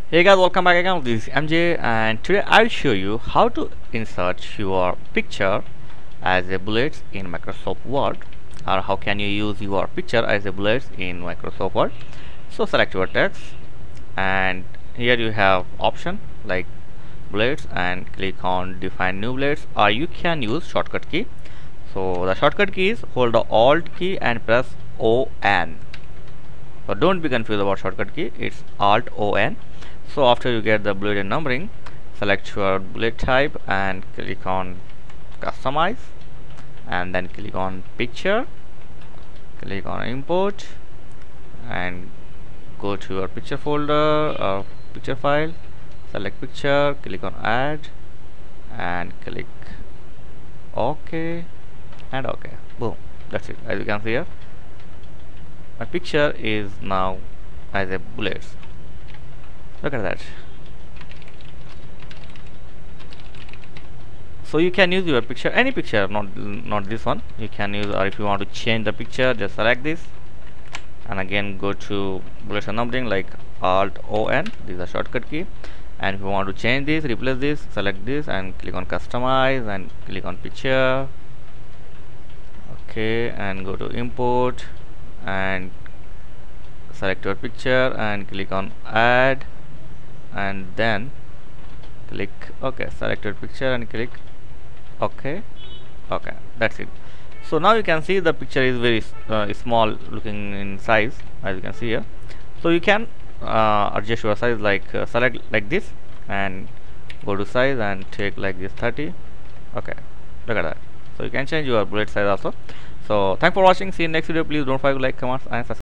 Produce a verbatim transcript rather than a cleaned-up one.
Hey guys, welcome back again. This is M J, and today I'll show you how to insert your picture as a bullet in Microsoft Word, or how can you use your picture as a bullet in Microsoft Word. So select your text, and here you have option like bullets, and click on define new bullets, or you can use shortcut key. So the shortcut key is hold the Alt key and press O N. So don't be confused about shortcut key, it's Alt O N. So after you get the bullet and numbering, select your bullet type and click on customize, and then click on picture, click on import, and go to your picture folder or picture file, select picture, click on add, and click OK and OK. Boom, that's it. As you can see here, my picture is now as a bullet. Look at that. So you can use your picture, any picture, not not this one. You can use, or if you want to change the picture, just select this, and again go to bullet and numbering like Alt O N. This is a shortcut key. And if you want to change this, replace this, select this and click on customize and click on picture. Okay, and go to import and select your picture and click on add, and then click OK. Select your picture and click OK. OK, that's it. So now you can see the picture is very uh, small looking in size, as you can see here. So you can uh, adjust your size, like uh, select like this and go to size and take like this thirty. OK, look at that. So you can change your bullet size also. So thanks for watching. See you in next video. Please don't forget to like, comment and subscribe.